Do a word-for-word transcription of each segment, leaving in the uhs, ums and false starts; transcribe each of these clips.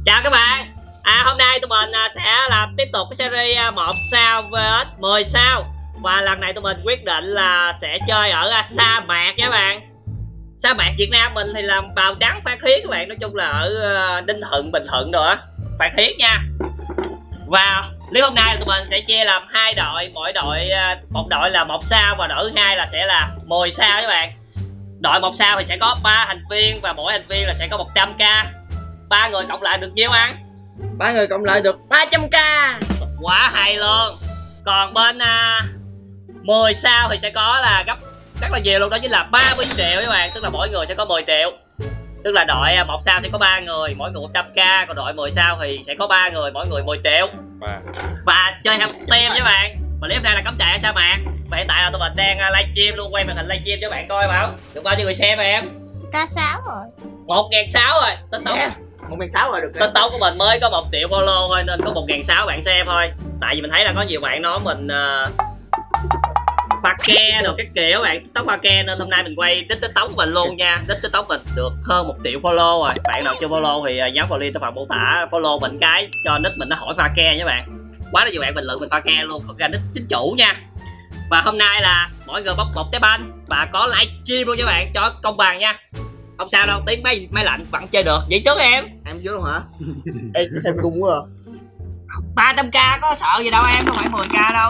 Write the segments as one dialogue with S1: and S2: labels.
S1: Chào các bạn. À, hôm nay tụi mình sẽ làm tiếp tục cái series một sao vs mười sao. Và lần này tụi mình quyết định là sẽ chơi ở sa mạc nha các bạn. Sa mạc Việt Nam mình thì làm bào trắng Phan Thiết các bạn. Nói chung là ở Ninh Thuận, Bình Thuận rồi á, Phan Thiết nha. Và clip hôm nay tụi mình sẽ chia làm hai đội, mỗi đội một đội là một sao và đội thứ hai là sẽ là mười sao các bạn. Đội một sao thì sẽ có ba thành viên và mỗi thành viên là sẽ có một trăm k. Ba người cộng lại được nhiêu ăn?
S2: Ba người cộng lại được ba trăm k.
S1: Quá hay luôn. Còn bên uh, mười sao thì sẽ có là gấp rất là nhiều luôn, đó chính là ba mươi triệu các bạn. Tức là mỗi người sẽ có mười triệu. Tức là đội một sao sẽ có ba người, mỗi người một trăm k. Còn đội mười sao thì sẽ có ba người, mỗi người mười triệu. Và chơi theo team các bạn. Và clip này là cắm trại ở sa mạc. Và hiện tại là tụi mình đang livestream luôn, quay màn hình livestream cho các bạn coi bảo. Được bao nhiêu người xem em?
S3: K sáu rồi.
S1: một nghìn sáu trăm rồi. Tính tốc.
S2: Yeah. một nghìn sáu trăm rồi được.
S1: Tính tốc của mình mới có một triệu follow thôi nên có một nghìn sáu trăm bạn xem thôi. Tại vì mình thấy là có nhiều bạn nói mình uh, pha ke rồi các kiểu bạn, tóc pha ke nên hôm nay mình quay đích TikTok của mình luôn nha. Đích TikTok mình được hơn một triệu follow rồi. Bạn nào chưa follow thì nhấn vào link trong phần mô tả follow mình cái cho nick mình nó hỏi pha ke nha bạn. Quá là nhiều bạn bình luận mình pha ke luôn, không ra nick chính chủ nha. Và hôm nay là mỗi người bóc một trái banh và có livestream luôn các bạn cho công bằng nha. Không sao đâu, tiếng máy máy lạnh vẫn chơi được. Vậy trước em.
S2: Em trước luôn hả? Em sẽ xem cung quá à.
S1: ba trăm k có sợ gì đâu em, không phải mười k đâu.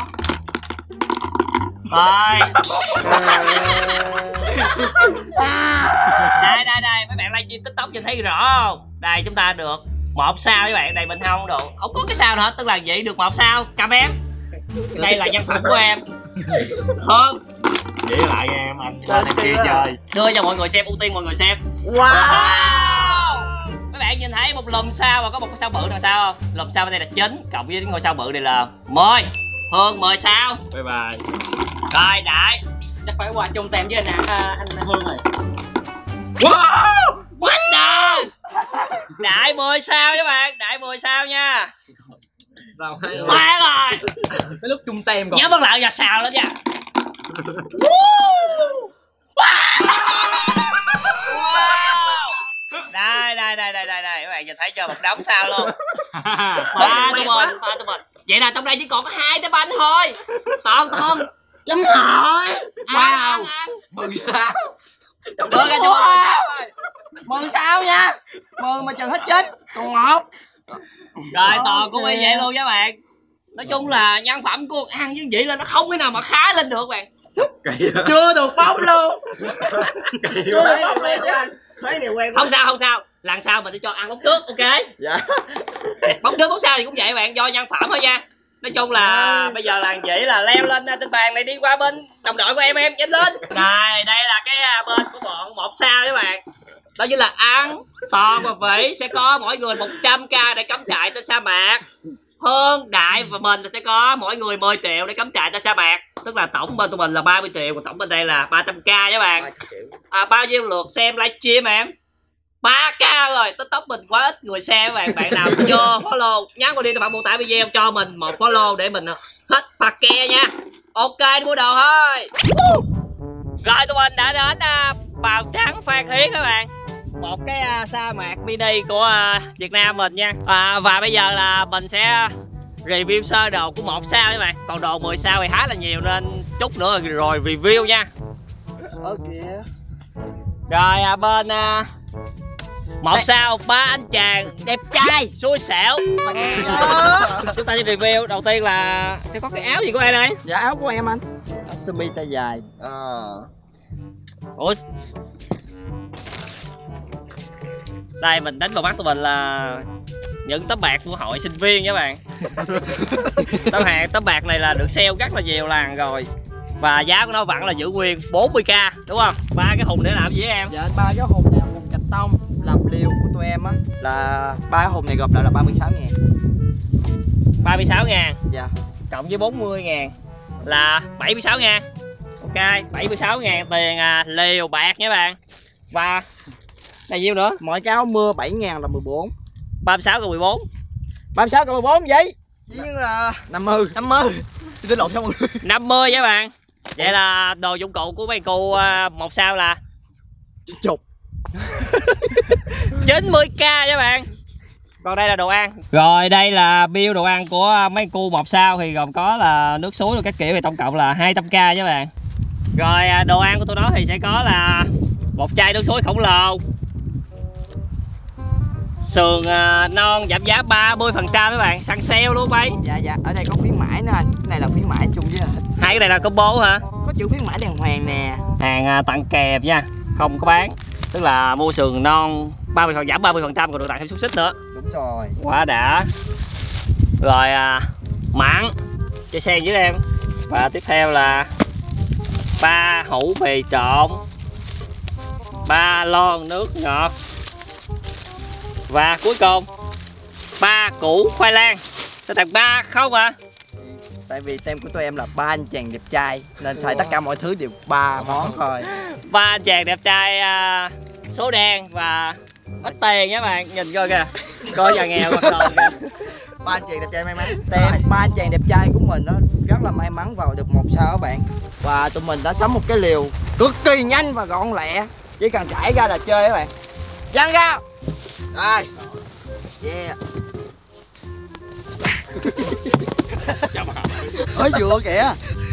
S1: Rồi. Đây đây đây, mấy bạn livestream TikTok nhìn thấy rõ không? Đây chúng ta được một sao các bạn, đây mình không được, không có cái sao nữa, tức là vậy được một sao. Cầm em. Đây là nhân phẩm của em. Hơn.
S4: Chỉ lại em anh lên em kia chơi.
S1: Đưa cho mọi người xem, ưu tiên mọi người xem.
S2: Wow.
S1: Mấy bạn nhìn thấy một lùm sao và có một cái sao bự đằng sau không? Lùm sao bên đây là chín, cộng với ngôi sao bự này là mười. Hương mười sao.
S4: Bye bye.
S1: Rồi Đại chắc phải qua chung tem với anh à, anh Hương rồi. Wow, what the. Đại mười sao các bạn, Đại mười sao nha.
S4: Rồi hai rồi.
S1: Ba rồi.
S4: Cái lúc chung tem còn.
S1: Nhớ bất lại và xào lên nha. Đây đây đây đây đây đây các bạn nhìn thấy chưa, một đống sao luôn. Ba tụi mình, ba tụi mình. Vậy là trong đây chỉ còn có hai trái banh thôi. Toàn toàn.
S2: Chấm hỏi.
S1: Wow.
S4: Mừng sao.
S1: Đưa ra cho ơi.
S2: Mười sao nha. Mười mà chừng hết chết. Còn một.
S1: Rồi toàn của mình vậy luôn các bạn. Nói chung là nhân phẩm của ăn với vậy là nó không thể nào mà khá lên được bạn.
S2: Chưa được bóc luôn. Chưa được bóc luôn nha.
S1: Không sao không sao, lần sau mình sẽ cho ăn bóc trước, ok?
S2: Dạ.
S1: Bóc trước bóc sau thì cũng vậy bạn, do nhân phẩm thôi nha. Nói chung là à. Bây giờ là vậy là leo lên trên bàn này, đi qua bên đồng đội của em em nhanh lên. Rồi đây là cái bên của bọn một sao các bạn. Đó chính là ăn Toàn và Vĩ sẽ có mỗi người một trăm k để cắm trại trên sa mạc. Hương, Đại và mình sẽ có mỗi người mười triệu để cắm trại trên sa mạc. Tức là tổng bên tụi mình là ba mươi triệu, còn tổng bên đây là ba trăm k các bạn. À, bao nhiêu lượt xem livestream em? ba k rồi, TikTok mình quá ít người xem các bạn. Bạn nào chưa follow nhắn vào đi phần mô tả video cho mình một follow để mình hết phạt ke nha. Ok, đi mua đồ thôi. Rồi tụi mình đã đến uh, bào trắng Phan Thiết các bạn. Một cái uh, sa mạc mini của uh, Việt Nam mình nha. À, và bây giờ là mình sẽ review sơ đồ của một sao các bạn. Còn đồ mười sao thì khá là nhiều nên chút nữa rồi review nha.
S2: Ok.
S1: Rồi à, bên uh, một sao ba anh chàng đẹp trai xui xẻo. Chúng ta sẽ review đầu tiên là sẽ có cái áo gì của em đây?
S2: Dạ áo của em anh. Sơ mi tay dài.
S1: Ờ. Ủa. Đây mình đánh vào mắt tụi mình là những tấm bạc của hội sinh viên nha các bạn. Tấm hàng tấm bạc này là được sale rất là nhiều lần rồi. Và giá của nó vẫn là giữ nguyên bốn mươi k đúng không? Ba cái hùng để làm gì em?
S2: Dạ ba cái hùng này hùng gạch tông làm liều của tụi em á là ba cái hùng này gộp lại là ba mươi sáu ngàn.
S1: ba mươi sáu ngàn.
S2: Dạ.
S1: Cộng với bốn mươi ngàn là bảy mươi sáu ngàn. Ok, bảy mươi sáu ngàn tiền à, liều bạc nha bạn. Và này nhiêu nữa?
S2: Mỗi cái áo mưa bảy ngàn là mười bốn.
S1: ba mươi sáu cộng mười bốn.
S2: ba mươi sáu cộng mười bốn vậy? Chỉ là năm mươi. năm mươi. Tính lộn xong rồi.
S1: năm mươi nha bạn. Vậy là đồ dụng cụ của mấy cô một sao là
S2: chục.
S1: chín mươi k nha bạn. Còn đây là đồ ăn. Rồi đây là bill đồ ăn của mấy cu một sao thì gồm có là nước suối rồi các kiểu, thì tổng cộng là hai trăm k nha các bạn. Rồi đồ ăn của tụi nó thì sẽ có là một chai nước suối khổng lồ, sườn uh, non giảm giá ba mươi phần trăm các bạn, săn sale luôn bay.
S2: Dạ dạ, ở đây có khuyến mãi nữa anh. Cái này là khuyến mãi chung với
S1: hai cái này là combo hả?
S2: Có chữ khuyến mãi đàng hoàng nè.
S1: Hàng uh, tặng kèm nha, không có bán. Tức là mua sườn non ba mươi phần giảm ba mươi phần trăm còn được tặng thêm xúc xích nữa.
S2: Đúng rồi.
S1: Quá đã. Rồi à, mặn chơi sen với em. Và tiếp theo là ba hũ mì trộn, ba lon nước ngọt, và cuối cùng ba củ khoai lang. Sao tặng ba không à?
S2: Tại vì tem của tụi em là ba anh chàng đẹp trai nên xài tất cả mọi thứ đều ba món thôi.
S1: Ba anh chàng đẹp trai à, số đen và ít tiền nha bạn, nhìn coi kìa, coi nhà nghèo mặt trời kìa.
S2: Ba anh chàng đẹp trai may mắn. Tem ba anh chàng đẹp trai của mình nó rất là may mắn vào được một sao các bạn. Và tụi mình đã sắm một cái liều cực kỳ nhanh và gọn lẹ, chỉ cần trải ra là chơi các bạn. Dăng ra. Rồi. Yeah. Mới vừa kìa.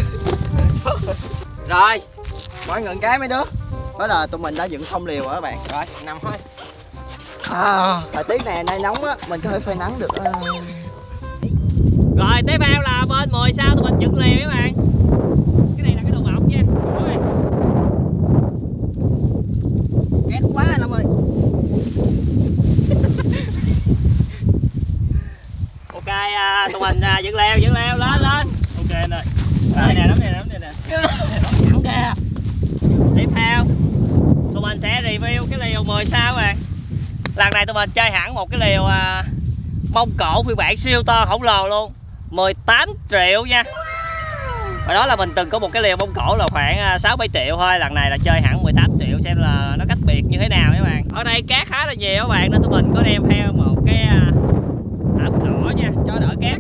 S2: Rồi, mỗi người cái mấy đứa. Đó là tụi mình đã dựng xong liều rồi các bạn. Rồi, nằm thôi. À, thời tiết này nay nóng á, mình có thể phơi nắng được.
S1: Rồi tiếp theo là bên mười sao tụi mình dựng liều các bạn. Cái này là cái đồ mọc nha.
S2: Ghét quá anh ông ơi.
S1: Ok à, tụi mình à, dựng leo dựng leo lên lên. Ok anh ơi. Đây nè, nắm này nắm này nè. Nắm kìa. Tiếp theo tụi mình sẽ review cái liều mười sao các bạn. Lần này tụi mình chơi hẳn một cái liều à, Mông Cổ phiên bản siêu to khổng lồ luôn, mười tám triệu nha. Hồi đó là mình từng có một cái liều Mông Cổ là khoảng sáu bảy triệu thôi, lần này là chơi hẳn mười tám triệu, xem là nó cách biệt như thế nào các bạn. Ở đây cát khá là nhiều các bạn nên tụi mình có đem theo một cái thảm cỏ nha cho đỡ cát.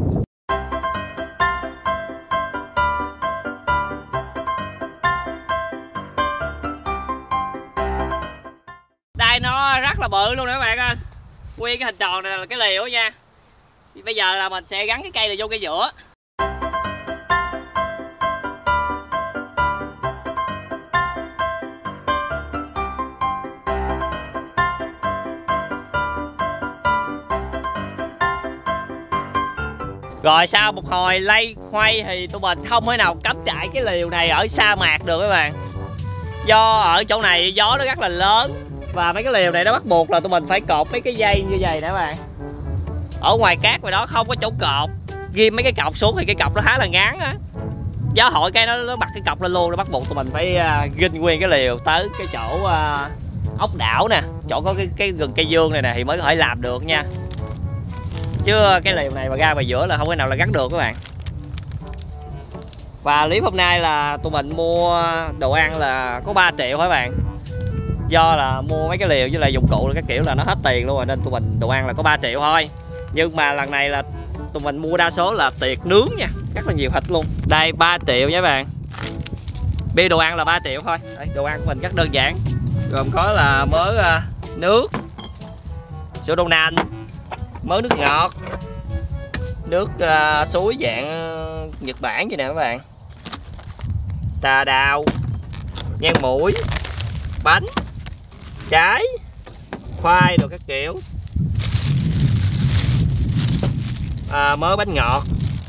S1: Đây nó rất là bự luôn nè các bạn ơi. Nguyên cái hình tròn này là cái liều nha. Bây giờ là mình sẽ gắn cái cây này vô cây giữa. Rồi sau một hồi lay hoay thì tụi mình không thể nào cắm trại cái liều này ở sa mạc được các bạn. Do ở chỗ này gió nó rất là lớn và mấy cái liều này nó bắt buộc là tụi mình phải cột mấy cái dây như vậy nè các bạn. Ở ngoài cát ngoài đó không có chỗ cột, ghim mấy cái cọc xuống thì cái cọc nó khá là ngắn á. Gió hội cái nó, nó bật cái cọc lên luôn, nó bắt buộc tụi mình phải uh, ghim nguyên cái liều tới cái chỗ uh, ốc đảo nè, chỗ có cái, cái gần cây dương này nè thì mới có thể làm được nha. Chứ cái liều này mà ra ngoài giữa là không thể nào là gắn được các bạn. Và clip hôm nay là tụi mình mua đồ ăn là có ba triệu các bạn. Do là mua mấy cái liều với lại dụng cụ các kiểu là nó hết tiền luôn rồi nên tụi mình đồ ăn là có ba triệu thôi. Nhưng mà lần này là tụi mình mua đa số là tiệc nướng nha, rất là nhiều thịt luôn. Đây ba triệu nha các bạn. Bia đồ ăn là ba triệu thôi. Đây, đồ ăn của mình rất đơn giản, gồm có là mớ uh, nước, sữa đậu nành, mớ nước ngọt, nước uh, suối dạng Nhật Bản vậy nè các bạn, trà đào, nhang mũi, bánh, trái, khoai đồ các kiểu, à, mớ bánh ngọt,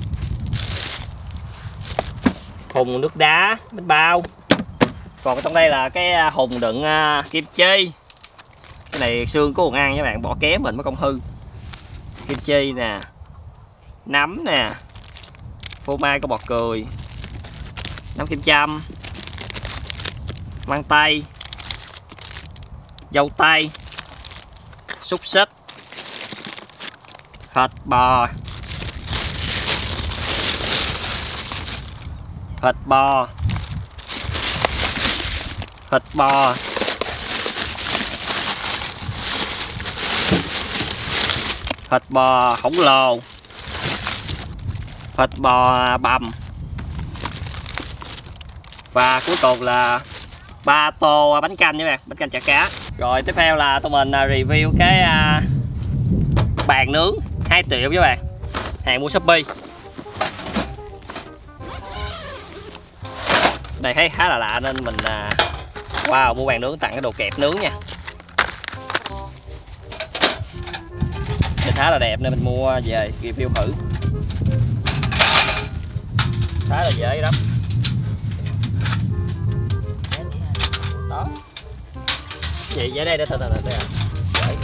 S1: thùng nước đá, bánh bao. Còn trong đây là cái hùng đựng uh, kim chi. Cái này xương có còn ăn các bạn, bỏ kém mình mới không hư. Kim chi nè, nấm nè, phô mai có bọt cười, nấm kim châm, măng tây, dâu tây, xúc xích, thịt bò, thịt bò, thịt bò, thịt bò khổng lồ, thịt bò bằm, và cuối cùng là ba tô bánh canh nha các bạn, bánh canh chả cá. Rồi tiếp theo là tụi mình review cái Bàn nướng hai triệu với bạn, hàng mua Shopee. Đây thấy khá là lạ nên mình à, wow, mua bàn nướng tặng cái đồ kẹp nướng nha. Nhìn khá là đẹp nên mình mua về review thử. Khá là dễ lắm. Đó. Vậy vậy đây để thôi thôi đây à. Dễ.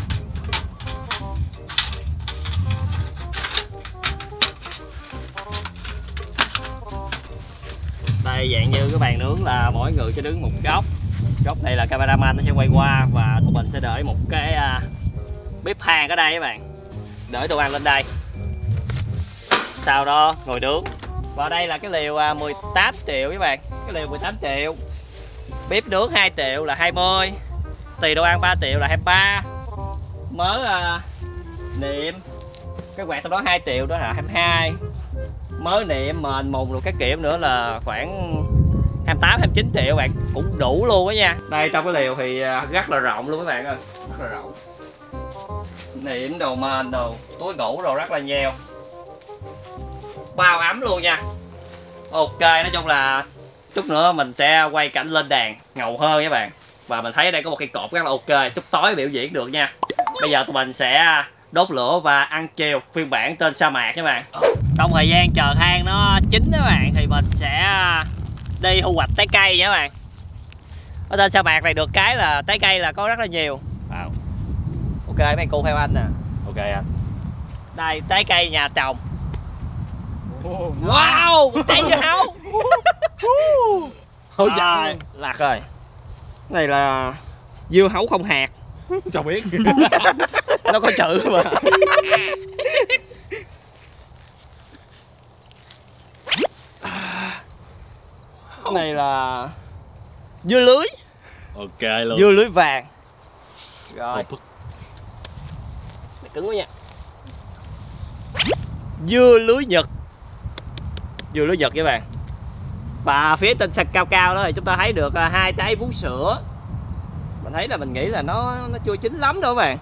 S1: Đây dạng như cái bàn nướng là mỗi người sẽ đứng một góc. Góc này là cameraman nó sẽ quay qua và tụi mình sẽ để một cái uh, bếp than ở đây các bạn. Để đồ ăn lên đây. Sau đó ngồi nướng. Và đây là cái liều uh, mười tám triệu các bạn. Cái liều mười tám triệu. Bếp nướng hai triệu là hai mươi. Tùy đồ ăn ba triệu là hai mươi ba. Mớ uh, niệm cái quạt trong đó hai triệu đó là hai mươi hai. Mớ niệm mền mùng rồi các kiểu nữa là khoảng hai mươi tám hai mươi chín triệu bạn, cũng đủ luôn á nha. Đây trong cái liều thì rất là rộng luôn các bạn ơi, rất là rộng. Niệm đồ mền đồ túi ngủ đồ rất là nhiều, bao ấm luôn nha. Ok, nói chung là chút nữa mình sẽ quay cảnh lên đàn ngầu hơn các bạn. Và mình thấy đây có một cây cột rất là ok, chút tối biểu diễn được nha. Bây giờ tụi mình sẽ đốt lửa và ăn chiều phiên bản tên sa mạc các bạn. Trong thời gian chờ than nó chín các bạn thì mình sẽ đi thu hoạch trái cây nha các bạn. Ở tên sa mạc này được cái là trái cây là có rất là nhiều. Wow. Ok mấy cô theo anh nè. Ok anh. Đây trái cây nhà trồng. Wow, trái dưa hấu. Ôi trời, lạc rồi. Này là dưa hấu không hạt.
S4: Sao biết.
S1: Nó có chữ mà. Cái này là dưa lưới.
S4: Ok luôn.
S1: Dưa lưới vàng. Rồi. Cứng quá nha. Dưa lưới Nhật. Dưa lưới Nhật các bạn. Và phía trên sạch cao cao đó thì chúng ta thấy được hai trái vú sữa. Mình thấy là mình nghĩ là nó nó chưa chín lắm đâu các bạn.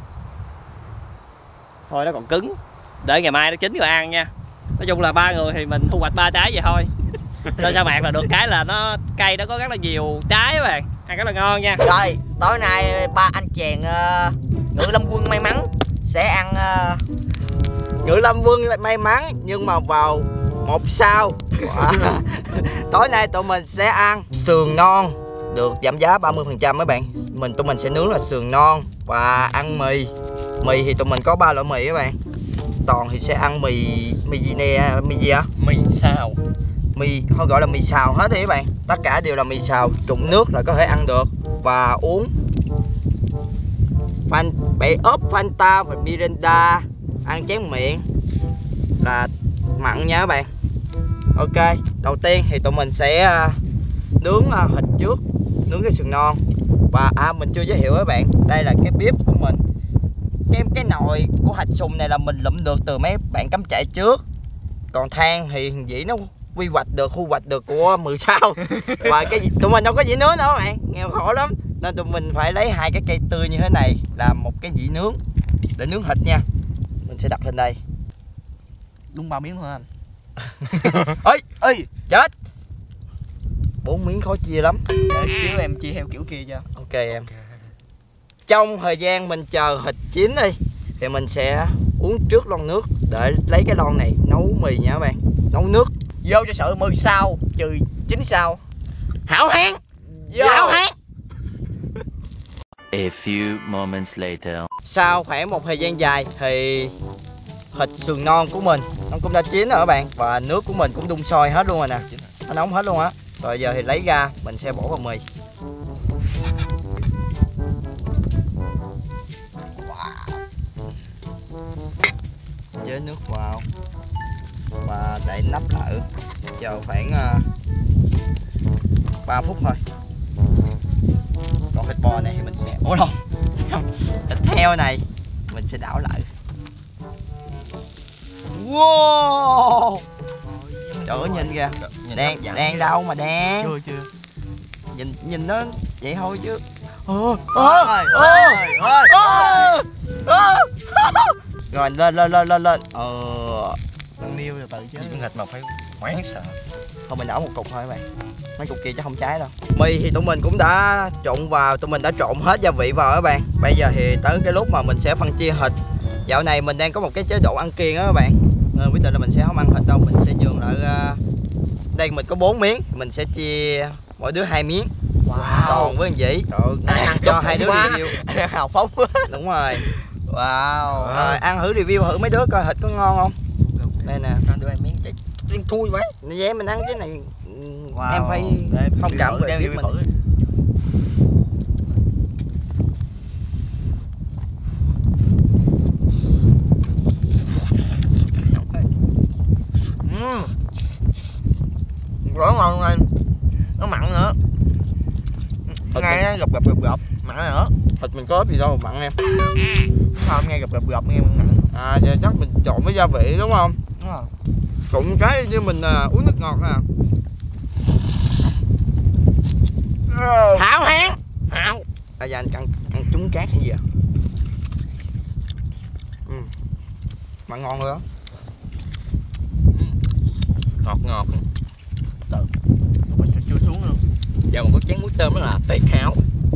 S1: Thôi nó còn cứng. Để ngày mai nó chín rồi ăn nha. Nói chung là ba người thì mình thu hoạch ba trái vậy thôi. Nên sa mạc là được cái là nó cây nó có rất là nhiều trái các bạn, ăn rất là ngon nha.
S2: Rồi tối nay ba anh chàng uh, Ngự Lâm Quân may mắn sẽ ăn uh, Ngự Lâm Quân may mắn nhưng mà vào một sao. Tối nay tụi mình sẽ ăn sườn non được giảm giá ba mươi phần trăm mấy bạn. Mình tụi mình sẽ nướng là sườn non và ăn mì. Mì thì tụi mình có ba loại mì các bạn. Toàn thì sẽ ăn mì mì gì nè, mì gì á?
S1: Mì xào.
S2: Mì không gọi là mì xào hết đi các bạn. Tất cả đều là mì xào, trụng nước là có thể ăn được. Và uống Fan, bảy ốp Fanta và Mirinda. Ăn chén miệng là mặn nha các bạn. Ok, đầu tiên thì tụi mình sẽ nướng thịt trước. Nướng cái sườn non. Và à mình chưa giới thiệu các bạn, đây là cái bếp của mình. Cái, cái nồi của hạch sùng này là mình lụm được từ mấy bạn cắm trại trước. Còn than thì dĩ nó quy hoạch được, khu hoạch được của mười sao. Và cái tụi mình đâu có dĩ nướng đâu các bạn, nghèo khổ lắm. Nên tụi mình phải lấy hai cái cây tươi như thế này làm một cái dĩ nướng để nướng thịt nha. Mình sẽ đặt lên đây.
S4: Đúng ba miếng thôi anh.
S2: Ơi, ơi, chết. Bốn miếng khó chia lắm.
S4: Để xíu em chia theo kiểu kia cho.
S2: Ok em. Trong thời gian mình chờ thịt chín đi thì mình sẽ uống trước lon nước để lấy cái lon này nấu mì nha các bạn. Nấu nước
S4: Vô cho sợ mười sao trừ chín sao.
S2: hảo hán.
S4: Vô.
S2: Hảo hán.
S3: A few moments later.
S2: Sau khoảng một thời gian dài thì thịt sườn non của mình nó cũng đã chín rồi các bạn. Và nước của mình cũng đun sôi hết luôn rồi nè. Nó nóng hết luôn á. Rồi giờ thì lấy ra mình sẽ bỏ vào mì. Với nước vào và đậy nắp lại chờ khoảng uh, ba phút thôi. Còn thịt bò này thì mình sẽ ủa đâu thịt heo này mình sẽ đảo lại. Wow, trời ơi nhìn kìa, đang đang đâu mà đang
S4: Chưa chưa.
S2: nhìn nhìn nó vậy thôi chứ. Ơ ơ ơ ơ Rồi lên lên lên lên lên. Ờ.
S4: Ăn niêu từ từ chứ. Con thịt mà phải quán sợ.
S2: Thôi mình nấu một cục thôi các bạn. Mấy cục kia chắc không cháy đâu. Mì thì tụi mình cũng đã trộn vào, tụi mình đã trộn hết gia vị vào các bạn. Bây giờ thì tới cái lúc mà mình sẽ phân chia thịt. Dạo này mình đang có một cái chế độ ăn kiêng đó các bạn. Nên quyết định là mình sẽ không ăn thịt đâu, mình sẽ nhường lại. Uh... Đây mình có bốn miếng, mình sẽ chia mỗi đứa hai miếng.
S4: Wow.
S2: Còn với anh Vĩ
S4: Trời,
S2: cho hai đứa
S4: quá.
S2: review.
S4: Hào phóng quá.
S2: Đúng rồi.
S4: Wow.
S2: Rồi ăn thử review thử mấy đứa coi thịt có ngon không. Đây nè.
S4: Cho đưa em miếng chứ. Liên thui mấy.
S2: Nó dễ mình ăn cái này.
S4: Wow.
S2: Em phải
S4: Để
S2: không cảm
S4: thử,
S2: về biết mình.
S4: thử. Uhm. Rất ngon anh. Nó mặn nữa. Ngay nó gập gập gập gập mặn nữa.
S2: Thịt mình có gì đâu mà mặn em.
S4: Không nghe gập gập gập nghe mặn.
S2: À giờ chắc mình trộn với gia vị đúng không?
S4: Đúng rồi.
S2: Trộn cái như mình à, uống nước ngọt nè.
S4: Hảo hán. Hảo.
S2: À giờ anh ăn, ăn trúng cát hay gì à? Ừ. Mặn ngon rồi đó.
S4: Ngọt ngọt. Từ. Mình chưa xuống luôn. Giờ còn có chén muối tôm đó là tuyệt hảo.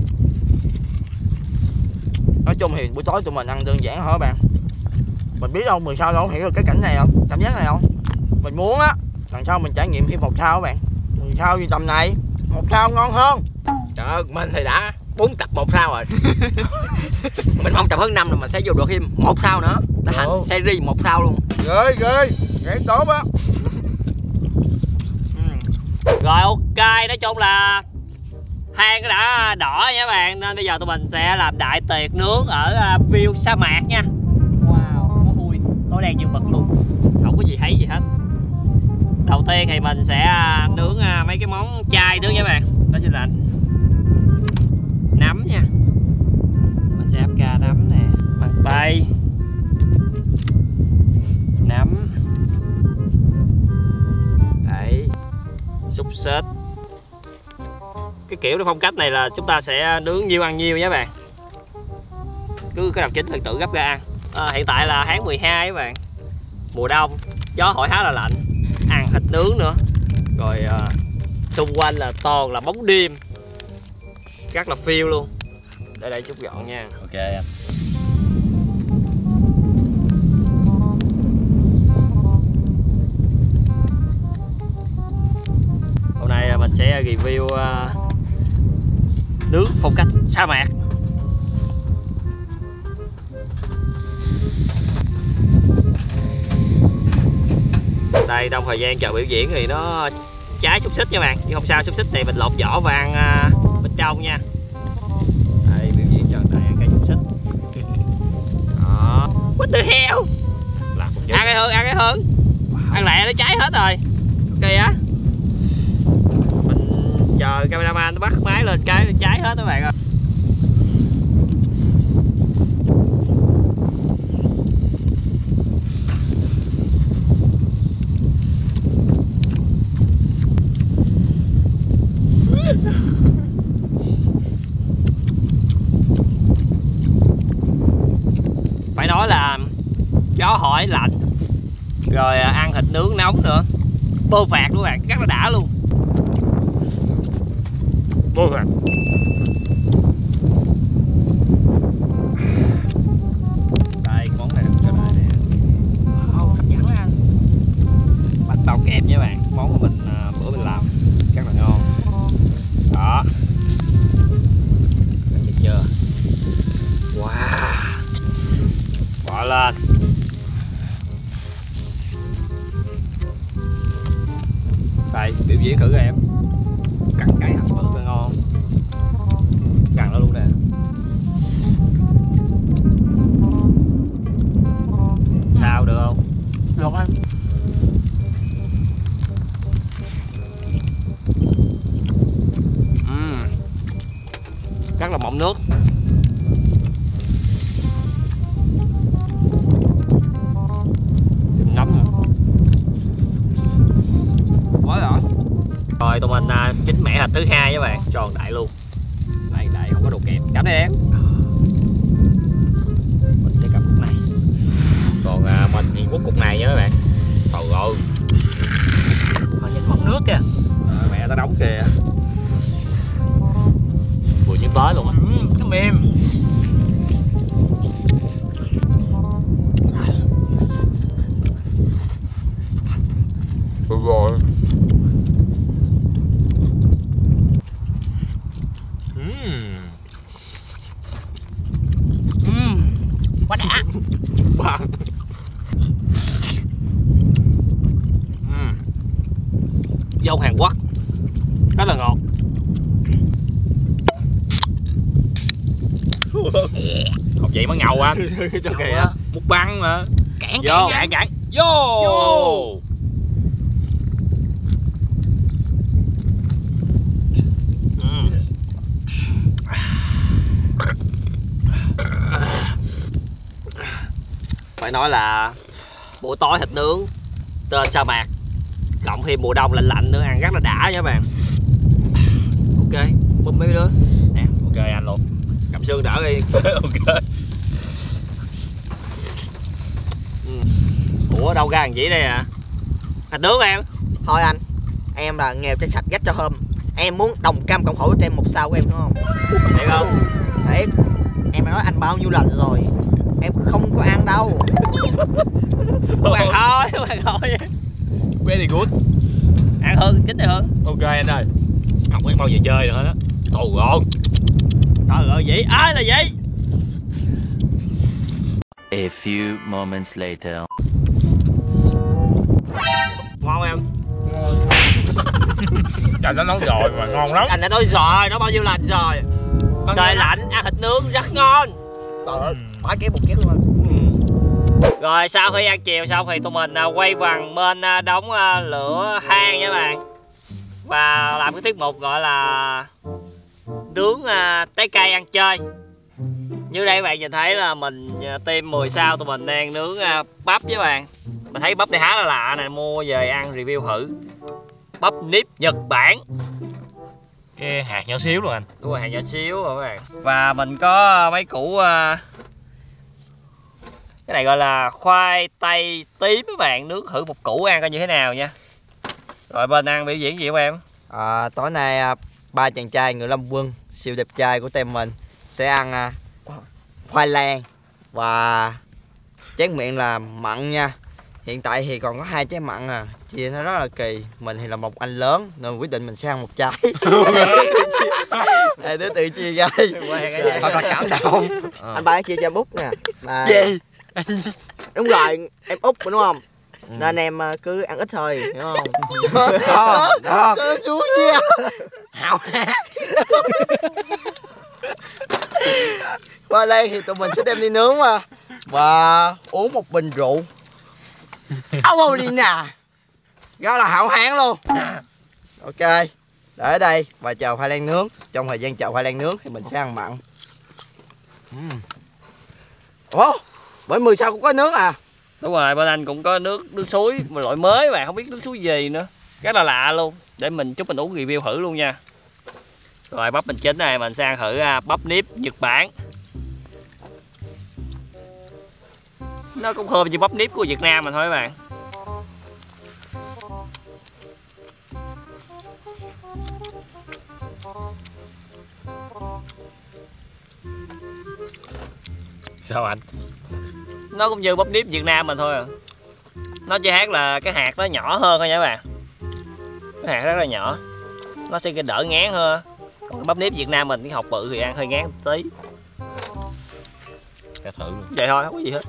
S2: Nói chung thì buổi tối tụi mình ăn đơn giản thôi các bạn. Mình biết đâu mười sao đâu hiểu được cái cảnh này không, cảm giác này không. Mình muốn á lần sau mình trải nghiệm thêm một sao các bạn. Mười sao như tầm này một sao ngon hơn.
S4: Trời ơi mình thì đã bốn tập một sao rồi. Mình mong tập hơn năm rồi mình sẽ vô được thêm một sao nữa. Đã thành series một sao luôn.
S2: Ghê ghê ghê tốt á.
S1: Rồi ok, nói chung là hang nó đã đỏ nha các bạn, nên bây giờ tụi mình sẽ làm đại tiệc nướng ở uh, view sa mạc nha. Wow, có thui, tối đen như mực luôn, không có gì thấy gì hết. Đầu tiên thì mình sẽ uh, nướng uh, mấy cái món chay nướng nha các bạn. Đó chính là nấm nha. Mình sẽ ép ca nấm nè, măng tây, nấm, đấy, xúc xích. Cái kiểu phong cách này là chúng ta sẽ nướng nhiêu ăn nhiêu nhé bạn. Cứ cái đầu chính thì tự gấp ra ăn. À, hiện tại là tháng mười hai các bạn, mùa đông, gió thổi khá là lạnh, ăn thịt nướng nữa. Rồi à, xung quanh là toàn là bóng đêm, rất là feel luôn. Để đây chút gọn nha.
S4: Ok em.
S1: Hôm nay mình sẽ review uh, nướng phong cách sa mạc. Đây trong thời gian chờ biểu diễn thì nó cháy xúc xích nha bạn, nhưng không sao, xúc xích thì mình lột vỏ và ăn uh, bên trong nha. Đây biểu diễn chờ đây ăn cái xúc xích. Đó. What the hell? Ăn cái hơn, ăn cái hơn. Ăn lẹ nó cháy hết rồi. Ok á. Chờ cameraman nó bắt máy lên cái nó cháy hết các bạn ơi. Phải nói là gió hỏi lạnh, rồi ăn thịt nướng nóng nữa, bơ phạt luôn các bạn, rất là đã luôn. Bơ phạt. Đây món này cho đây nè. Wow, hấp dẫn quá anh. Bánh bao kẹp nha bạn, món của mình bữa mình làm rất là ngon. Đó. Được chưa? Wow. Bỏ lên. Đây, biểu diễn thử em. Cắn cái hạt bự là ngon. Cắn nó luôn nè. Sao được không?
S4: Được anh.
S1: Uhm. Rất là mọng nước. Nấm nữa. Quá rồi. Rồi tụi mình à, chính mẻ thịt thứ hai với bạn, tròn đại luôn. Đây đại không có đồ kẹp. Cảm ơn em. Mình sẽ gì quất cục này nha mấy bạn. Trời ơi. Thôi nhìn bóng nước kìa. À, mẹ tao đóng kìa. Vừa như tới luôn á. Ừ, nó mềm.
S4: Được rồi.
S1: Uhm. Uhm. Quá đã. Bằng. Uhm. Dâu Hàn Quốc rất là ngọt. Không vậy mới ngầu anh. Cho kìa. Một băng mà. Cản cản cản cản. Vô. Vô. Phải nói là buổi tối thịt nướng trên sa mạc cộng thêm mùa đông lạnh lạnh nữa ăn rất là đã nha các bạn. Ok, bấm mấy đứa nè. Ok anh luôn, cầm xương đỡ đi. Ok. Ủa đâu ra thằng dĩ đây à? Thịt nướng em.
S4: Thôi anh, em là nghèo trên sạch gắt cho hôm. Em muốn đồng cam cộng khẩu cho em một sao của em đúng không?
S1: Thiệt không?
S4: Thiệt. Em đã nói anh bao nhiêu lần rồi. Em không có ăn đâu.
S1: Không ăn thôi, không ăn thôi. Very good. Ăn Hương, chính thì Hương. Ok anh ơi. Không có bao giờ chơi nữa hết á. Thôi ngon. Trời ơi vậy, ai là vậy?
S3: A few moments later.
S1: Ngon em.
S5: Anh đã nói rồi mà ngon lắm.
S1: Anh đã nói rồi, nói bao nhiêu lần rồi. Trời lạnh, ăn thịt nướng rất ngon.
S4: Trời ơi, bá kéo một kéo luôn anh.
S1: Rồi sau khi ăn chiều xong thì tụi mình quay quần bên đống lửa than nha các bạn. Và làm cái tiết mục gọi là nướng trái cây ăn chơi. Như đây các bạn nhìn thấy là mình team mười sao tụi mình đang nướng bắp với bạn. Mình thấy bắp này khá là lạ này, mua về ăn review thử. Bắp nếp Nhật Bản.
S5: Cái hạt nhỏ xíu luôn anh.
S1: Đúng rồi, hạt nhỏ xíu rồi các bạn. Và mình có mấy củ cái này gọi là khoai tây tím các bạn, nướng thử một củ ăn coi như thế nào nha. Rồi bên ăn biểu diễn gì không em?
S2: À, tối nay ba chàng trai người Lâm Quân siêu đẹp trai của team mình sẽ ăn khoai lang và chén miệng là mặn nha. Hiện tại thì còn có hai trái mặn à, chia nó rất là kỳ. Mình thì là một anh lớn nên quyết định mình sẽ ăn một trái. Hai đứa tự chia ra. Thật là cảm động.
S4: À. Anh ba chia cho em út nè. Mà...
S2: Gì?
S4: Đúng rồi, em út đúng không? Ừ. Nên em cứ ăn ít thôi, hiểu không?
S2: Đó, đó. Chú nha.
S1: Hào.
S2: Qua đây thì tụi mình sẽ đem đi nướng mà. Và uống một bình rượu Aurina rất là hảo hán luôn. Ok, để ở đây và chờ khoai lang nướng. Trong thời gian chờ khoai lang nướng thì mình sẽ ăn mặn. Ủa, bởi mười sao cũng có nước à?
S1: Đúng rồi, bên anh cũng có nước nước suối mà loại mới mà không biết nước suối gì nữa, rất là lạ luôn. Để mình chút mình uống review thử luôn nha. Rồi bắp mình chín này mình sẽ ăn thử bắp nếp Nhật Bản. Nó cũng thơm như bắp nếp của Việt Nam mình thôi các bạn.
S5: Sao anh?
S1: Nó cũng như bắp nếp Việt Nam mình thôi à. Nó chỉ khác là cái hạt nó nhỏ hơn thôi nha các bạn. Cái hạt rất là nhỏ, nó sẽ đỡ ngán hơn. Còn cái bắp nếp Việt Nam mình cái hột bự thì ăn hơi ngán một tí.
S5: Để thử luôn.
S1: Vậy thôi, không có gì hết.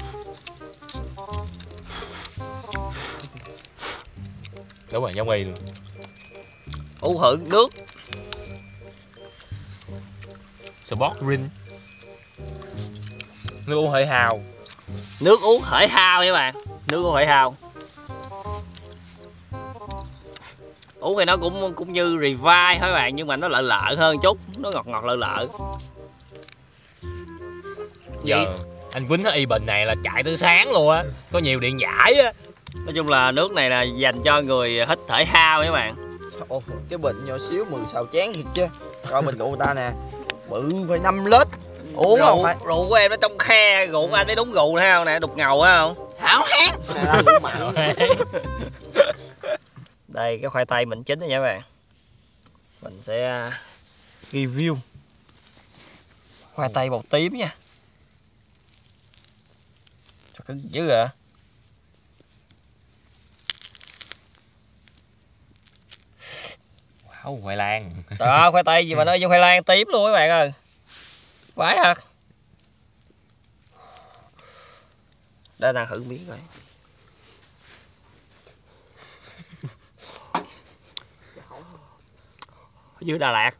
S5: Đúng rồi, giống y luôn.
S1: Uống thử nước
S5: Sportdrink. Nước uống thể thao.
S1: Nước uống thể thao nha các bạn. Nước uống thể thao. Uống thì nó cũng cũng như revive thôi các bạn, nhưng mà nó lợ lợ hơn chút, nó ngọt ngọt lợ lợ.
S5: Giờ anh Quýnh y bình này là chạy tới sáng luôn á, có nhiều điện giải á.
S1: Nói chung là nước này là dành cho người thích thể thao các bạn.
S2: Ồ, cái bình nhỏ xíu mười sao chén thiệt chứ. Coi bình rượu người ta nè, bự phải năm lít. Uống
S1: rượu,
S2: không phải.
S1: Rượu của em nó trong khe, rượu của anh mới đúng rượu thấy không nè, đục ngầu phải không?
S4: hảo hán.
S1: Đây cái khoai tây mình chín rồi nha các bạn. Mình sẽ review khoai tây bột tím nha. Sao cứng dữ vậy?
S5: Wow, khoai lang.
S1: Đó, khoai tây gì mà nó như khoai lang tím luôn các bạn ơi. Vãi thật. Để đang thử miếng rồi. Dưới Đà Lạt.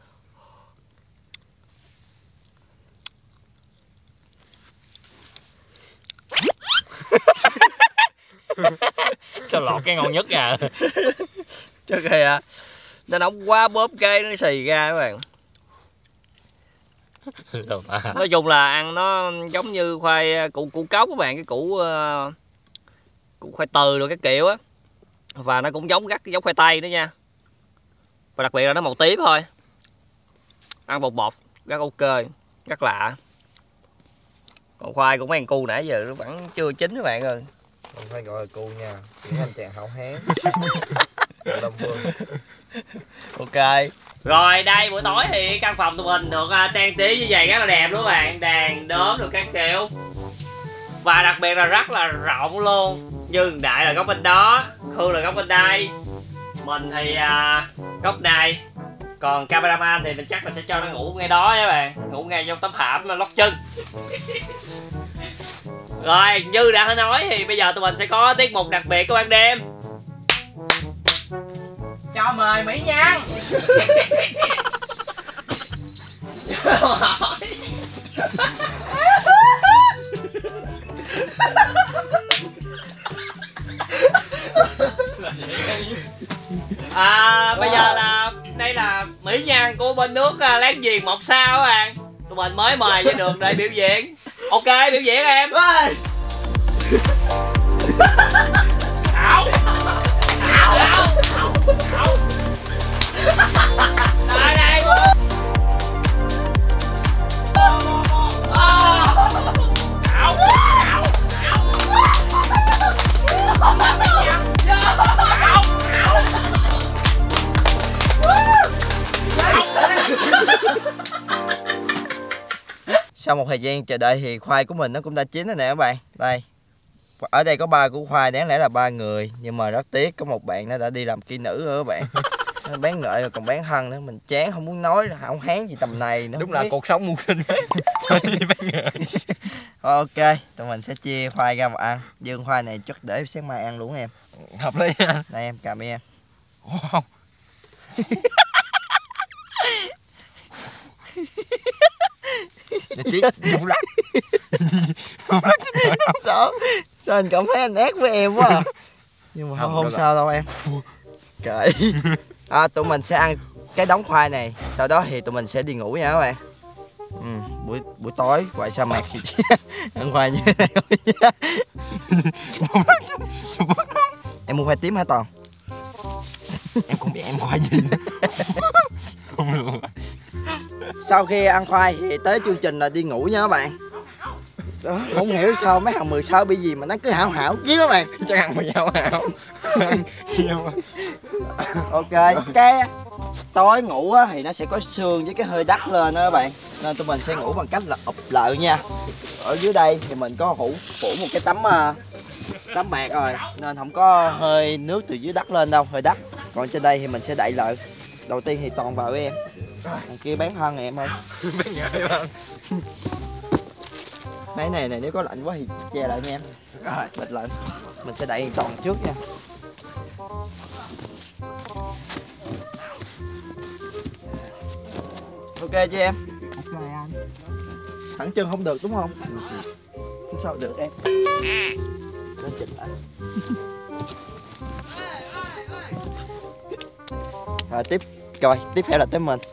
S5: Sao lọt cái ngon nhất à?
S1: Chứ kìa, nó nóng quá bóp cái nó xì ra các bạn. Nói chung là ăn nó giống như khoai củ củ cốc các bạn, cái củ uh, củ khoai từ rồi cái kiểu á. Và nó cũng giống gắt giống khoai tây nữa nha. Và đặc biệt là nó màu tím thôi. Ăn bột bột rất ok, rất lạ. Còn khoai của mấy thằng cu nãy giờ nó vẫn chưa chín các bạn ơi.
S2: Không phải gọi là cu nha, những anh chàng hảo hán. Lâm Vương.
S1: Ok. Rồi đây buổi tối thì căn phòng tụi mình được uh, trang trí như vậy rất là đẹp đúng không bạn? Đèn đốm được các kiểu. Và đặc biệt là rất là rộng luôn. Như Đại là góc bên đó, Khương là góc bên đây, mình thì uh, góc này. Còn cameraman thì mình chắc là sẽ cho nó ngủ ngay đó nha bạn. Ngủ ngay trong tấm thảm lót chân. Rồi như đã nói thì bây giờ tụi mình sẽ có tiết mục đặc biệt của ban đêm.
S4: Cho mời Mỹ Nhân.
S1: À bây giờ là đây là mỹ nhân của bên nước láng giềng một sao các bạn. Tụi mình mới mời cho Đường để biểu diễn. Ok biểu diễn em. Ảo. Ảo. Ảo. Ảo. Đây đây. Ảo. Ảo.
S2: Sau một thời gian chờ đợi thì khoai của mình nó cũng đã chín rồi nè các bạn. Đây. Ở đây có ba củ khoai, đáng lẽ là ba người, nhưng mà rất tiếc có một bạn nó đã đi làm kỹ nữ rồi các bạn. Nó bán ngợi rồi còn bán thân nữa, mình chán không muốn nói, hảo hán gì tầm này nữa.
S5: Đúng là
S2: biết.
S5: cuộc sống mưu sinh.
S2: Ok, tụi mình sẽ chia khoai ra mà ăn. Dương khoai này chắc để sáng mai ăn luôn em.
S5: Hợp lý nha.
S2: Đây em cầm em.
S5: Wow.
S2: Chị dùng lắc. Sao? Sao anh cảm thấy anh ác với em quá à? Nhưng mà không, không sao đâu em. Kệ. À, tụi mình sẽ ăn cái đống khoai này, sau đó thì tụi mình sẽ đi ngủ nha các bạn. Ừ, buổi buổi tối ngoài sa mạc thì ăn khoai như thế này thôi nha. Em mua khoai tím hả Toàn?
S5: Em cũng biết em khoai gì. Không được.
S2: Sau khi ăn khoai thì tới chương trình là đi ngủ nha các bạn. Đó, không hiểu sao mấy thằng mười sáu bị gì mà nó cứ hảo hảo chứ các bạn.
S5: Chắc ăn mà nhau hảo.
S2: Ok, cái tối ngủ á, thì nó sẽ có sương với cái hơi đắt lên đó các bạn. Nên tụi mình sẽ ngủ bằng cách là ụp lại nha. Ở dưới đây thì mình có phủ phủ một cái tấm uh, tấm bạc rồi, nên không có hơi nước từ dưới đắt lên đâu, hơi đắt. Còn trên đây thì mình sẽ đậy lại. Đầu tiên thì Toàn vào với em. Thằng kia bán thân này em ơi.
S5: Bán nghệ mà.
S2: Mấy này này nếu có lạnh quá thì che lại nha em. Rồi, bịt lại. Mình sẽ đậy Toàn trước nha. Ok chưa em? Ok anh. Thẳng chân không được đúng không? Không sao được em. Lên chỉnh lại. Rồi tiếp, rồi tiếp theo là tới mình.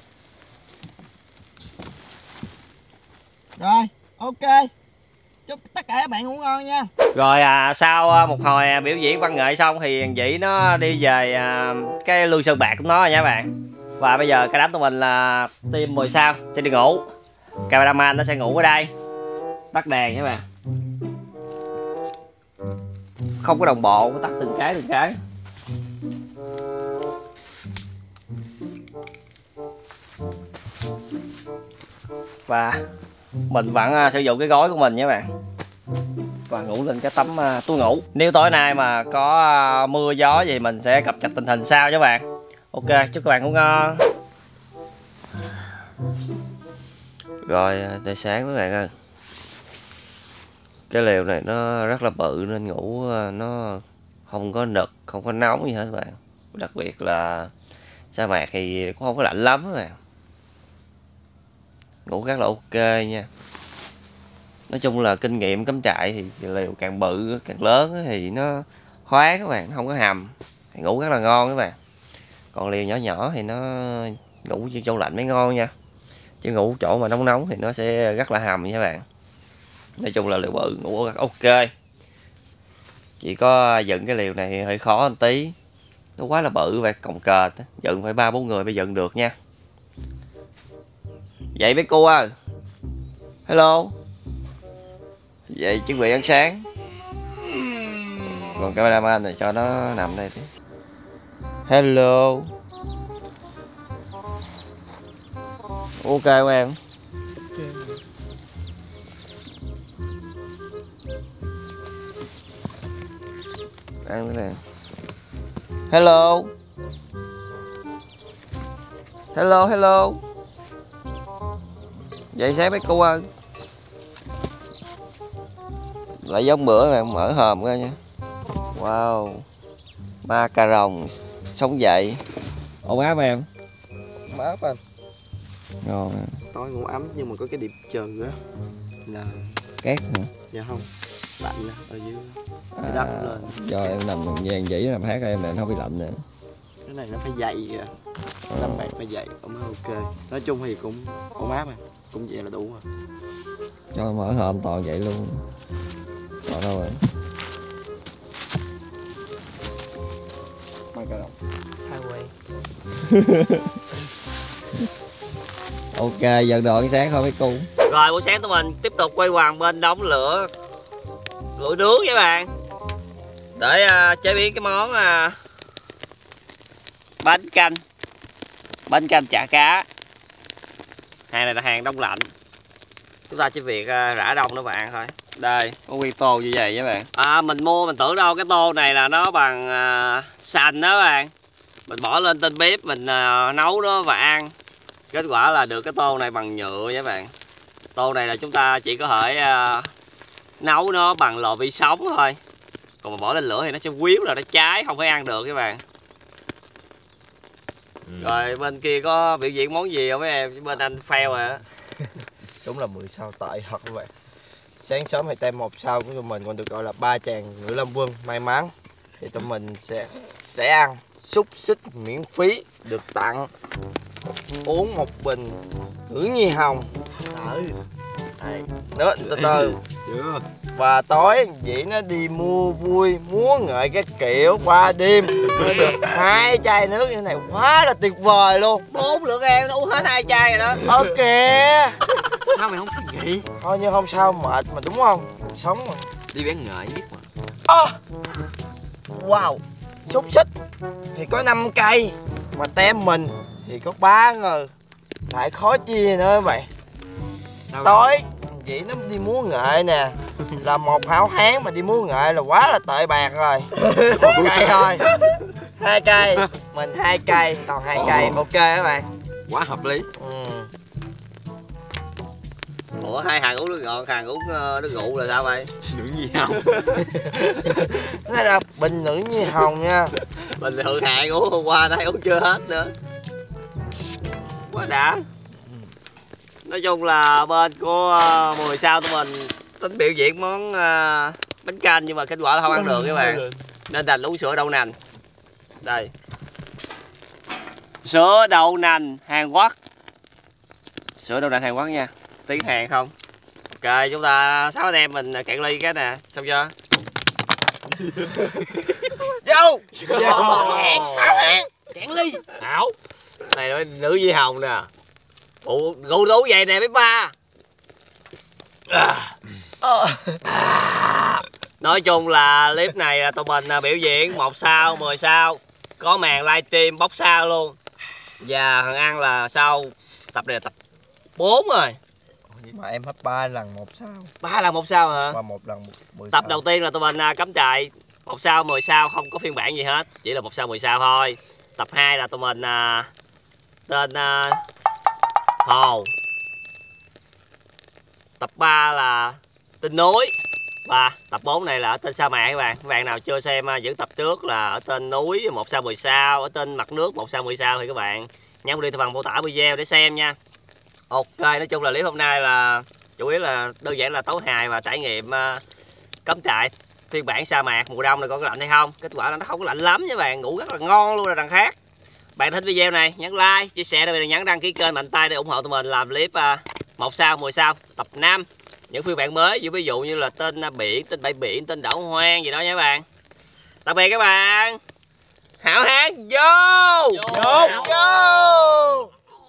S2: Rồi, ok. Chúc tất cả các bạn ngủ ngon nha.
S1: Rồi à, sau à, một hồi à, biểu diễn văn nghệ xong thì thằng Vĩ nó đi về à, cái Lương Sơn Bạc của nó rồi nha các bạn. Và bây giờ cả đám tụi mình là team mười sao sẽ đi ngủ. Cameraman nó sẽ ngủ ở đây, tắt đèn nha các bạn. Không có đồng bộ, tắt từng cái từng cái. Và mình vẫn uh, sử dụng cái gối của mình nha các bạn. Và ngủ lên cái tấm uh, túi ngủ. Nếu tối nay mà có uh, mưa gió gì mình sẽ cập nhật tình hình sau nha các bạn. Ok, chúc các bạn ngủ ngon. Rồi, tới sáng các bạn ơi. Cái lều này nó rất là bự nên ngủ nó không có nực, không có nóng gì hết các bạn. Đặc biệt là sa mạc thì cũng không có lạnh lắm các bạn. Ngủ rất là ok nha. Nói chung là kinh nghiệm cắm trại thì lều càng bự càng lớn thì nó khoái các bạn, nó không có hầm thì ngủ rất là ngon các bạn. Còn lều nhỏ nhỏ thì nó ngủ trên chỗ lạnh mới ngon nha, chứ ngủ chỗ mà nóng nóng thì nó sẽ rất là hầm nha các bạn. Nói chung là lều bự ngủ rất ok. Chỉ có dựng cái lều này hơi khó một tí, nó quá là bự và cồng kềnh, dựng phải ba bốn người mới dựng được nha. Dậy mấy cô ơi. Hello. Vậy chuẩn bị ăn sáng. Còn cameraman này cho nó nằm đây đi. Hello. Ok không em? Ăn cái này. Hello. Hello hello. Dậy sáng mấy cô ơi. Lại giống bữa này mở hòm ra nha. Wow. Ma cà rồng sống dậy. Ổn áp em?
S2: Ổn áp anh.
S1: Ngon.
S2: Tối ngủ ấm nhưng mà có cái điểm trừ á là
S1: Cát hả?
S2: dạ không, lạnh á, ở dưới cái đất
S1: À,
S2: lên.
S1: do em nằm vàng dĩ nằm hát em này nó không bị lạnh nữa.
S2: Cái này nó phải dày kìa, làm bạn phải dày mới ok. Nói chung thì cũng ổn áp à, cũng vậy là đủ rồi.
S1: Cho mở hòm toàn vậy luôn. Còn đâu rồi?
S2: Mai cà rồng. Hai quay.
S1: Ok, giờ đồ ăn sáng thôi mấy cô. Rồi buổi sáng tụi mình tiếp tục quay quần bên đống lửa lửa nướng với bạn để uh, chế biến cái món uh, bánh canh bánh canh chả cá. Hàng này là hàng đông lạnh, chúng ta chỉ việc uh, rã đông nó bạn thôi. Đây có nguyên tô như vậy với bạn. À, mình mua mình tưởng đâu cái tô này là nó bằng uh, sành đó bạn. Mình bỏ lên trên bếp mình uh, nấu đó và ăn. Kết quả là được cái tô này bằng nhựa với bạn. Tô này là chúng ta chỉ có thể uh, nấu nó bằng lò vi sóng thôi. Còn mà bỏ lên lửa thì nó sẽ quýu là nó cháy, không phải ăn được các bạn. Ừ. Rồi bên kia có biểu diễn món gì không mấy em? Bên anh fail rồi á.
S2: Đúng là mười sao tệ thật các bạn. Sáng sớm thì tem một sao của tụi mình còn được gọi là ba chàng Ngự Lâm Quân may mắn. Thì tụi mình sẽ sẽ ăn xúc xích miễn phí được tặng, uống một bình Ngữ Nhi Hồng. Đấy. Đây, nữa từ từ. Và tối vậy nó đi mua vui múa nghệ cái kiểu qua đêm nó được hai chai nước như thế này quá là tuyệt vời luôn.
S1: Bốn lượng em nó uống hết hai chai rồi đó.
S2: Ok.
S4: Sao mày không thích nghỉ?
S2: Thôi nhưng không sao, mệt mà đúng không? Cuộc sống mà.
S4: Đi bán nghệ biết mà.
S2: À, wow, xúc xích thì có năm cây mà tem mình thì có ba người, lại khó chia nữa các bạn. Tối vậy nó đi múa nghệ nè, là một hảo hán mà đi múa nghệ là quá là tệ bạc rồi. Một cây thôi, hai cây, mình hai cây, còn hai cây, ok các bạn.
S4: Quá hợp lý.
S2: Ừ.
S1: Ủa hai hàng uống nước ngọt, hàng uống uh, nước rượu là sao vậy?
S4: Nữ Nhi Hồng.
S2: Nó là bình Nữ Nhi Hồng nha.
S1: Bình thường hạn uống hôm qua nay uống chưa hết nữa. Quá đã. Nói chung là bên của uh, mười sao tụi mình tính biểu diễn món uh, bánh canh nhưng mà kết quả là không ăn được các bạn. Nên đành uống sữa đậu nành. Đây. Sữa đậu nành Hàn Quốc. Sữa đậu nành Hàn Quốc nha. Tiếng Hàn không? Ok, chúng ta sáu anh em mình cạn ly cái nè, xong chưa?
S2: Vô.
S1: Cạn ly. Hảo. Này là nữ Di Hồng nè. Phụ gù đủ vậy nè mấy ba. À. À. Nói chung là clip này là tụi mình biểu diễn một sao, mười sao, có màn livestream bóc sao luôn. Và thằng Ăn là sau tập này là tập bốn rồi.
S2: Mà em hết ba lần một sao.
S1: Ba lần một sao hả?
S2: Và một lần mười
S1: Tập
S2: sao.
S1: đầu tiên là tụi mình cắm trại một sao, mười sao, không có phiên bản gì hết, chỉ là một sao, mười sao thôi. Tập hai là tụi mình à, tên à, Hồ. Tập ba là tên núi. Và tập bốn này là ở tên sa mạc các bạn. Các bạn nào chưa xem những tập trước là ở tên núi một sao mười sao, ở tên mặt nước một sao mười sao thì các bạn nhấn đi phần mô tả video để xem nha. Ok, nói chung là clip hôm nay là chủ yếu là đơn giản là tấu hài và trải nghiệm uh, cắm trại phiên bản sa mạc mùa đông này, coi có lạnh hay không. Kết quả là nó không có lạnh lắm nha bạn, ngủ rất là ngon luôn là đằng khác. Bạn thích video này nhấn like, chia sẻ, đặc biệt là nhấn đăng ký kênh mạnh tay để ủng hộ tụi mình làm clip uh, một sao, mười sao, tập năm, những phiên bản mới, ví dụ như là tên biển, tên bãi biển, tên đảo hoang gì đó nha các bạn. Tạm biệt các bạn. Hảo hán vô.
S2: Vô. Vô.